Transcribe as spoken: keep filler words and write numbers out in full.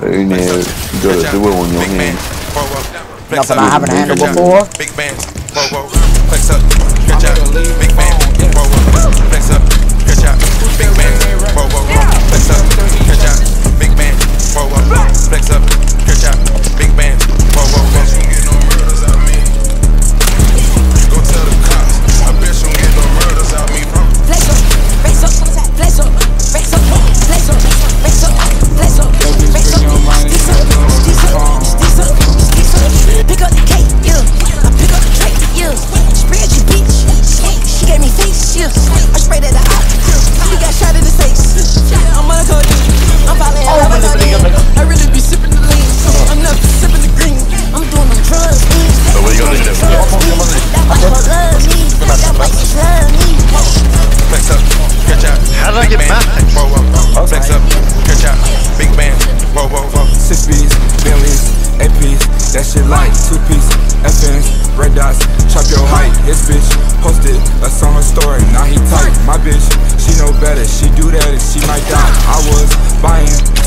You need to go to do it on your hand. Nothing I haven't handled before. Big band, flex up, catch out, big band, flex up, catch out, big band, flex up, catch out, big band, flex up, catch out, big band, get no murders out me. Go tell the cops, I bet you get no murders out me, bro. Flex up, flex up, flex up, flex up, flex up, flex up, flex up, flex up, pick up the cake, yeah. I pick up the tray, yeah. Spread your bitch, she gave me face, yeah. I sprayed at the eye, she got shot in the face. I'm on a code, I'm falling out of the I really be sipping the lean, I'm not sipping the green. I'm doing them drugs, So what you gonna do? that white boy love me, that white bitch love me. Flex up, catch out. How did I get back? Flex up, catch out. Big band, whoa, whoa, whoa. Six B's, Bentleys, A P's, that shit like two piece, F N's, red dots, chop your height. His bitch posted a song her story, now he tight. My bitch, she know better, she do that and she might die. I was buying